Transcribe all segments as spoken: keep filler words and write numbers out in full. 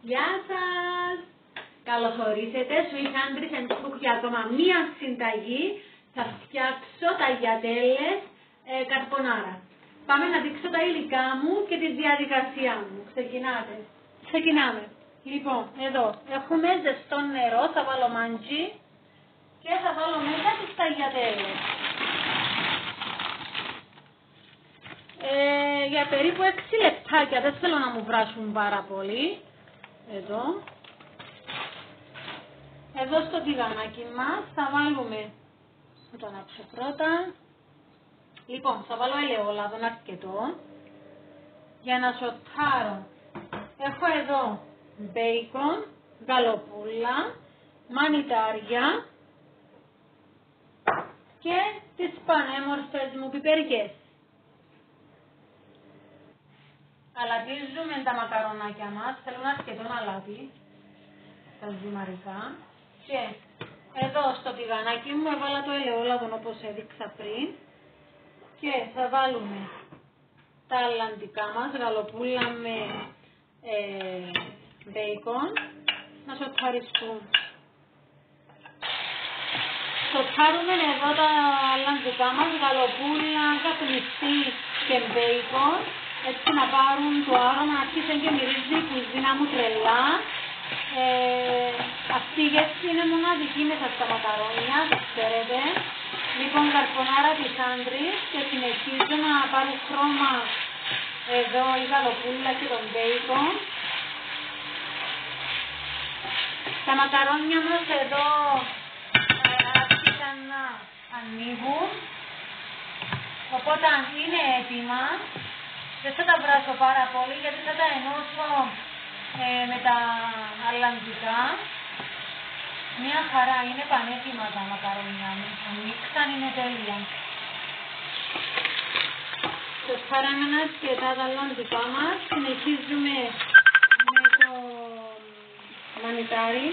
Γεια σας! Καλώς ορίσετε, Sweet Andries and Cook για ακόμα μία συνταγή. Θα φτιάξω ταγιατέλες ε, καρπονάρα. Πάμε να δείξω τα υλικά μου και τη διαδικασία μου. Ξεκινάτε. Ξεκινάμε. Λοιπόν, εδώ έχουμε ζεστό νερό, θα βάλω μάντζι και θα βάλω μέσα τις ταγιατέλες. Ε, για περίπου έξι λεπτάκια, δεν θέλω να μου βράσουν πάρα πολύ. Εδώ. Εδώ στο τηγανάκι μας θα βάλουμε, θα το ανάψω πρώτα. Λοιπόν, θα βάλω ελαιόλαδο αρκετό για να σοτάρω. Έχω εδώ μπέικον, γαλοπούλα, μανιτάρια και τις πανέμορφες μου πιπεριές. Αλατίζουμε τα μακαρονάκια μας, θέλουν αρκετό αλάτι, τα ζυμαρικά. Και εδώ στο τηγανάκι μου έβαλα το ελαιόλαδο όπως έδειξα πριν. Και θα βάλουμε τα αλλαντικά μας, γαλοπούλα με ε, μπέικον, να σοταριστούν. Σοτάρουμε εδώ τα αλλαντικά μας, γαλοπούλα, καπνιστή και μπέικον, έτσι να πάρουν το άρωμα, άρχισε και μυρίζει η κουζίνα μου τρελά. Ε, αυτή η γεύση είναι μοναδική μέσα στα μακαρόνια, ξέρετε. Λοιπόν, καρπονάρα της Andries και συνεχίζω να πάρω χρώμα εδώ η γαλοπούλα και τον μπέικον. Τα μακαρόνια μας εδώ ε, άρχισαν να ανοίγουν, οπότε αν είναι έτοιμα, δεν θα τα βράσω πάρα πολύ γιατί θα τα ενώσω ε, με τα αλλαντικά. Μια χαρά, είναι πανέτοιμα τα μακαρόνια μου. Ανοίξαν, είναι τέλεια. Σοτάραμε αρκετά τα αλλαντικά μας. Συνεχίζουμε με το μανιτάρι.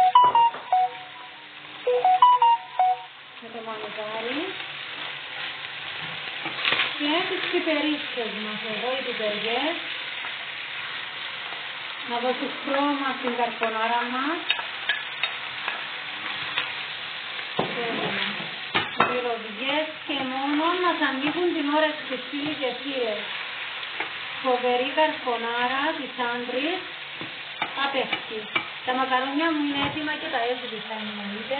Με το μανιτάρι. Και τις πιπερίτσες μας εδώ, οι πιπεριές. Να δώσω χρώμα στην καρπονάρα μας. Μυρωδιές και μόνο μας ανοίγουν την όρεξη, φίλοι και φίλες. Φοβερή καρπονάρα της Andries, απέχει. Τα μακαρόνια μου είναι έτοιμα και τα έσβησα, εννοείται.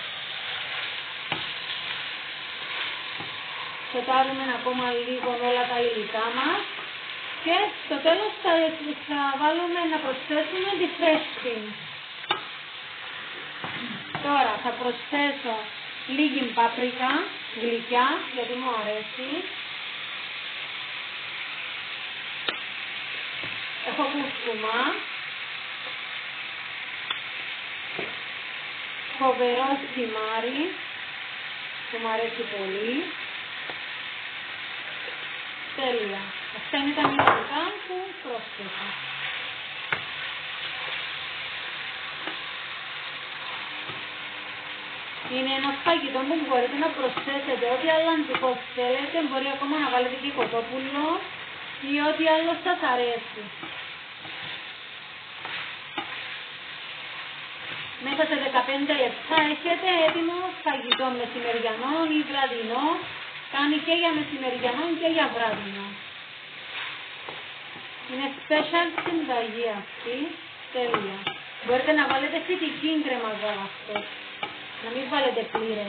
Σοτάρουμε ακόμα λίγο όλα τα υλικά μας και στο τέλος θα, θα βάλουμε να προσθέσουμε τη φρέσκη. Τώρα θα προσθέσω λίγη πάπρικα, γλυκιά, γιατί μου αρέσει. Έχω κουρκουμά. Φοβερό ζυμάρι, που μου αρέσει πολύ. Τέλεια. Αυτά είναι τα μυρωδικά που πρόσθεσα. Είναι ένα φαγητό που μπορείτε να προσθέσετε ό,τι αλλαντικό θέλετε, μπορεί ακόμα να βάλετε και κοτόπουλο ή ό,τι άλλο σας αρέσει. Μέσα σε δεκαπέντε λεπτά έχετε έτοιμο φαγητό μεσημεριανό ή βραδινό, κάνει και για μεσημεριανό και για βραδινό. Είναι special συνταγή αυτή, τέλεια. Μπορείτε να βάλετε φυτική κρέμα γάλακτος. Να μην βάλετε πλήρες.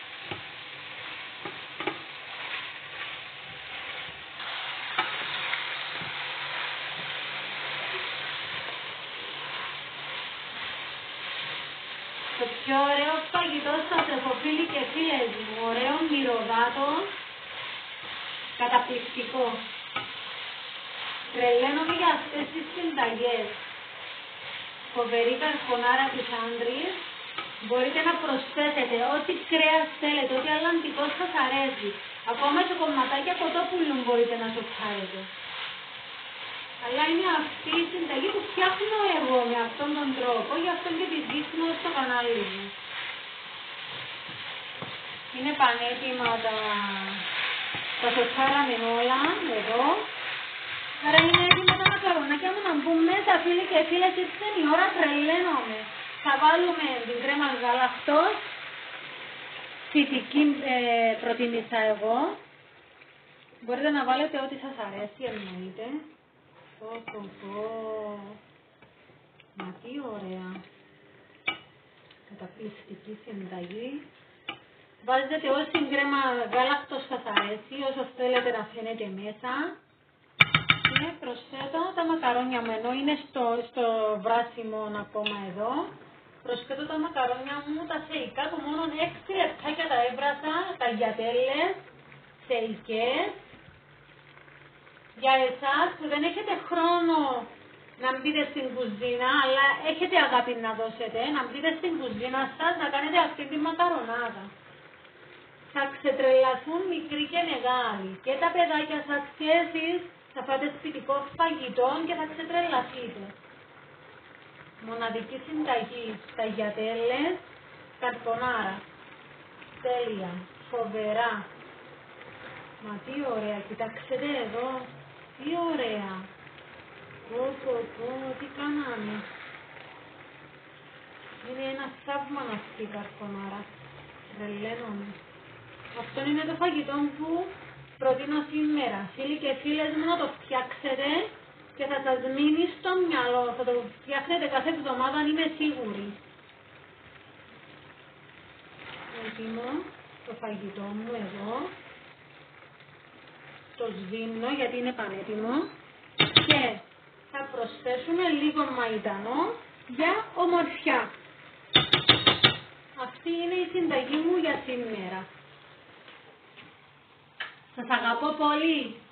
Το πιο ωραίο φαγητό σας έχω, φίλοι και φίλες μου. Ωραίο μυρωδάτο, καταπληκτικό. Τρελαίνομαι για αυτές τις συνταγές. Φοβερή καρπονάρα της Andries. Μπορείτε να προσθέσετε ό,τι κρέας θέλετε, ό,τι αλλαντικό σας αρέσει. Ακόμα και κομματάκια κοτόπουλου μπορείτε να σοτάρετε. Αλλά είναι αυτή η συνταγή που φτιάχνω εγώ με αυτόν τον τρόπο, γι' αυτό και τη δείχνω στο κανάλι μου. Είναι πανέτοιμα τα, τα σοτάραμε όλα, εδώ. Άρα είναι έτοιμα τα μακαρονάκια. Αγορνάκια μου να μπουν μέσα, φίλοι και φίλες, ήρθε η ώρα, τρελαίνομαι. Θα βάλουμε την κρέμα γάλακτος, φυτική ε, προτίμησα εγώ. Μπορείτε να βάλετε ό,τι σας αρέσει, εννοείται. Πω, πω, πω. Μα τι ωραία. Καταπληκτική συνταγή. Βάζετε όση κρέμα γάλακτος σας αρέσει, όσο θέλετε να φαίνεται μέσα. Και προσθέτω τα μακαρόνια μου, ενώ είναι στο, στο βράσιμο ακόμα εδώ. Προσθέτω τα μακαρόνια μου, τα σεϊκά του μόνο έξι λεπτάκια τα έβρασα, τα γιατέλες, σεϊκές. Για εσάς που δεν έχετε χρόνο να μπείτε στην κουζίνα, αλλά έχετε αγάπη να δώσετε, να μπείτε στην κουζίνα σας να κάνετε αυτή τη μακαρονάδα. Θα ξετρελαθούν μικροί και μεγάλοι. Και τα παιδάκια σας και εσείς θα φάτε σπιτικό φαγητό και θα ξετρελαθείτε. Μοναδική συνταγή στα γιατέλες, καρπονάρα. Τέλεια, φοβερά. Μα τι ωραία, κοιτάξτε εδώ, τι ωραία. Πω πω πω, τι κάναμε. Είναι ένα θαύμα αυτή η καρπονάρα. Τρελαίνομαι. Αυτό είναι το φαγητό που προτείνω σήμερα. Φίλοι και φίλες μου, να το φτιάξετε και θα σας μείνει στο μυαλό. Θα το φτιάχνετε κάθε εβδομάδα, αν είμαι σίγουρη. Έτοιμο το φαγητό μου εδώ. Το σβήνω γιατί είναι πανέτοιμο. Και θα προσθέσουμε λίγο μαϊντανό για ομορφιά. Αυτή είναι η συνταγή μου για σήμερα. Σας αγαπώ πολύ.